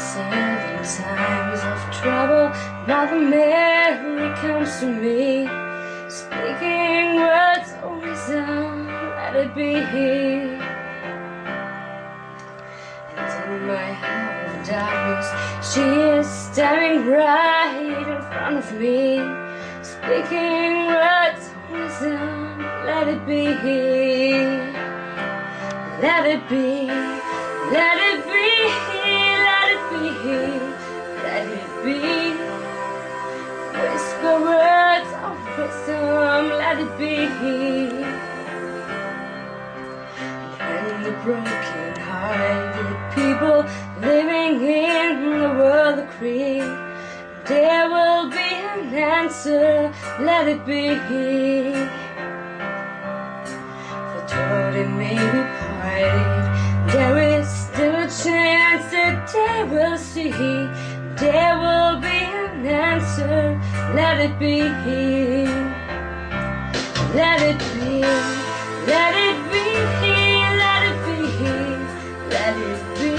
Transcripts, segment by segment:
in times of trouble, Mother Mary comes to me, speaking words of wisdom, let it be He. And in my hour of darkness, she is standing right in front of me, speaking words of wisdom, let it be He. Let it be, let it be He, let it be He, let it be. Whisper words of wisdom, let it be He. When the broken-hearted people living in the world agree, there will be an answer, let it be He. For though they may be parted, there is still a chance that they will see. There will be an answer, let it be He. Let it be, let it be He, let it be He, let it be.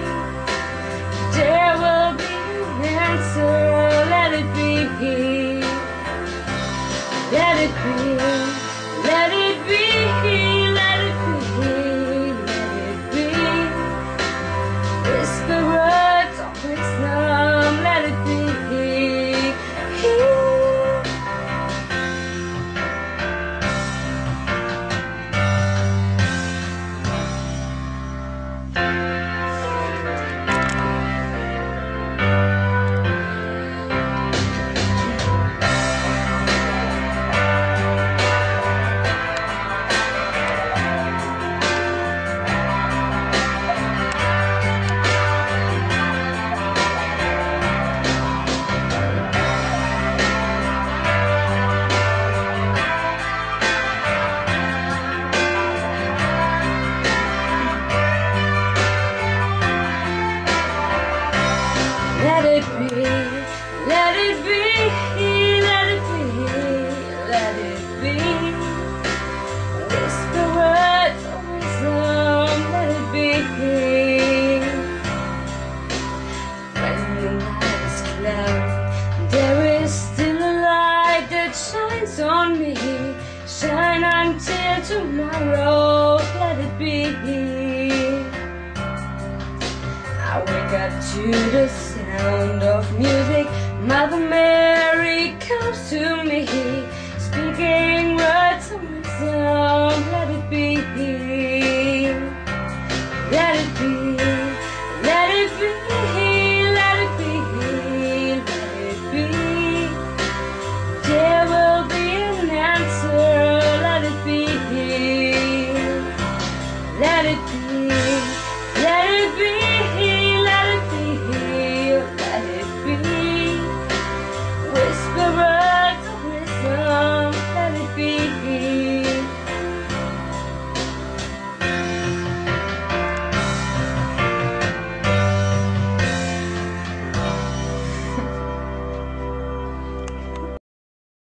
There will be an answer, let it be He. Let it be, let it be He, let it be He, let it be. Whisper words of wisdom, let it be He. Let it be, let it be He, let it be He, let it be. Whisper words of wisdom, let it be He. When the night is cloudy, there is still a light that shines on me. Shine until tomorrow, let it be He. I wake up to the sound of music, Mother Mary comes to me, speaking words of wisdom, let it be He. Let it